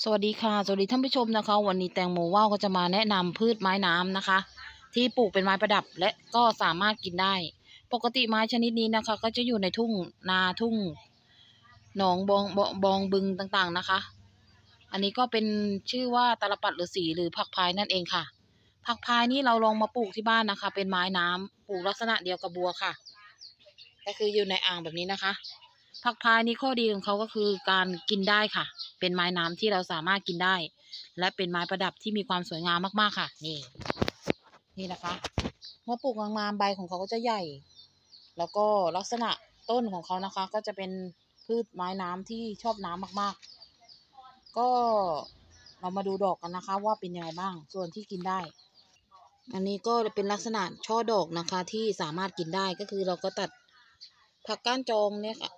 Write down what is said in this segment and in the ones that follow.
สวัสดีค่ะสวัสดีท่านผู้ชมนะคะวันนี้แตงโมว่าวก็จะมาแนะนำพืชไม้น้ำนะคะที่ปลูกเป็นไม้ประดับและก็สามารถกินได้ปกติไม้ชนิดนี้นะคะก็จะอยู่ในทุ่งนาทุ่งหนองบองบึงต่างๆนะคะอันนี้ก็เป็นชื่อว่าตาลปัดฤาษีหรือผักพายนั่นเองค่ะผักพายนี่เราลองมาปลูกที่บ้านนะคะเป็นไม้น้ำปลูกลักษณะเดียวกับบัวค่ะก็คืออยู่ในอ่างแบบนี้นะคะผักพายนี่ข้อดีของเขาก็คือการกินได้ค่ะเป็นไม้น้ำที่เราสามารถกินได้และเป็นไม้ประดับที่มีความสวยงามมากๆค่ะนี่นะคะเมื่อปลูกงามๆใบของเขาก็จะใหญ่แล้วก็ลักษณะต้นของเขานะคะก็จะเป็นพืชไม้น้ำที่ชอบน้ำมากๆก็เรามาดูดอกกันนะคะว่าเป็นยังไงบ้างส่วนที่กินได้อันนี้ก็เป็นลักษณะช่อดอกนะคะที่สามารถกินได้ก็คือเราก็ตัดผักก้านจองเนี่ยค่ะ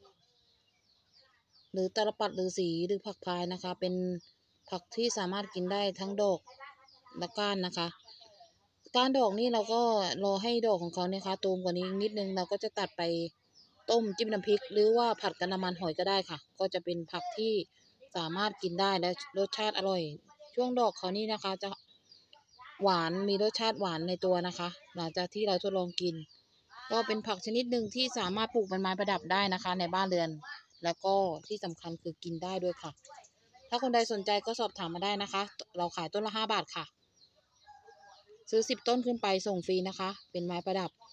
หรือตาลปัดฤาษีหรือผักพายนะคะเป็นผักที่สามารถกินได้ทั้งดอกและก้านนะคะก้านดอกนี่เราก็รอให้ดอกของเขาเนี่ยค่ะตูมกว่านี้นิดนึงเราก็จะตัดไปต้มจิ้มน้ำพริกหรือว่าผัดกับน้ำมันหอยก็ได้ค่ะก็จะเป็นผักที่สามารถกินได้และรสชาติอร่อยช่วงดอกเขานี่นะคะจะหวานมีรสชาติหวานในตัวนะคะหลังจากที่เราทดลองกินก็เป็นผักชนิดหนึ่งที่สามารถปลูกเป็นไม้ประดับได้นะคะในบ้านเรือนแล้วก็ที่สำคัญคือกินได้ด้วยค่ะถ้าคนใดสนใจก็สอบถามมาได้นะคะเราขายต้นละ5 บาทค่ะซื้อ10 ต้นขึ้นไปส่งฟรีนะคะเป็นไม้ประดับ